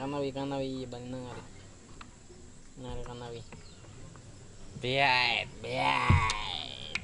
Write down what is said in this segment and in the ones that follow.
Cannabis bali nari cannabis. Bien, bien.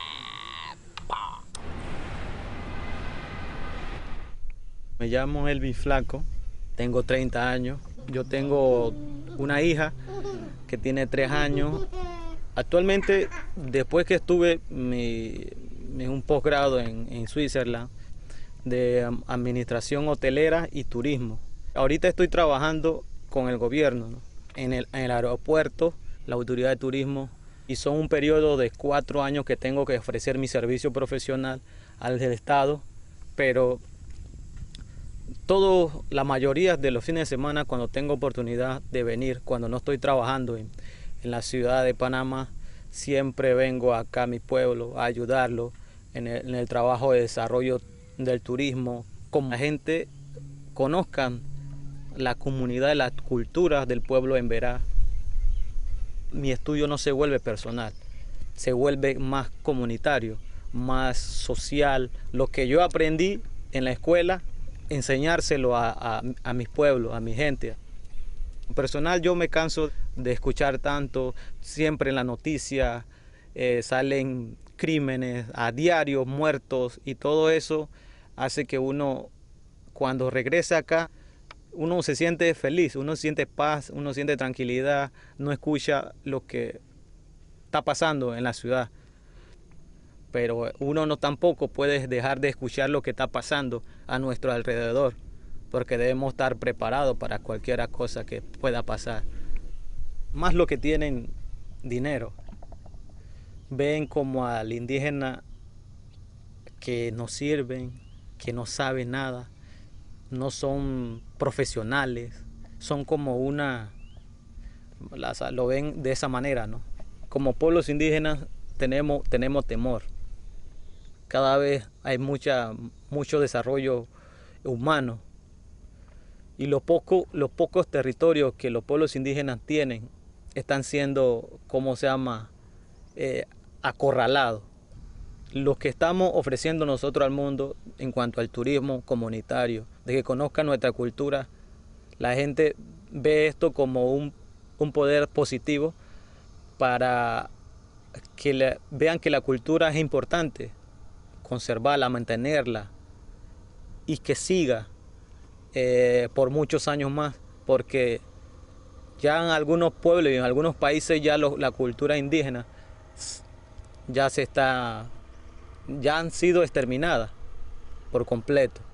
Me llamo Elvis Flaco, tengo 30 años. Yo tengo una hija que tiene 3 años. Actualmente, después que estuve un posgrado en Switzerland de administración hotelera y turismo. Ahorita estoy trabajando con el gobierno, ¿no? En el aeropuerto, la autoridad de turismo, y son un periodo de 4 años que tengo que ofrecer mi servicio profesional al Estado, pero la mayoría de los fines de semana, cuando tengo oportunidad de venir, cuando no estoy trabajando en la ciudad de Panamá, siempre vengo acá a mi pueblo a ayudarlo en el trabajo de desarrollo del turismo, como la gente conozcan la comunidad, las culturas del pueblo en Berá. Mi estudio no se vuelve personal, se vuelve más comunitario, más social. Lo que yo aprendí en la escuela, enseñárselo a mis pueblos, a mi gente. Personal, yo me canso de escuchar tanto, siempre en la noticia salen crímenes a diario, muertos, y todo eso hace que uno, cuando regresa acá, uno se siente feliz, uno siente paz, uno siente tranquilidad, no escucha lo que está pasando en la ciudad. Pero uno no tampoco puede dejar de escuchar lo que está pasando a nuestro alrededor, porque debemos estar preparados para cualquier cosa que pueda pasar. Más los que tienen dinero ven como al indígena que no sirven, que no saben nada, no son profesionales, son como lo ven de esa manera, ¿no? Como pueblos indígenas tenemos temor. Cada vez hay mucho desarrollo humano, y los pocos territorios que los pueblos indígenas tienen están siendo, ¿cómo se llama?, acorralados. Lo que estamos ofreciendo nosotros al mundo en cuanto al turismo comunitario, de que conozcan nuestra cultura, la gente ve esto como un poder positivo para que vean que la cultura es importante, conservarla, mantenerla, y que siga por muchos años más, porque ya en algunos pueblos y en algunos países ya la cultura indígena ya han sido exterminadas por completo.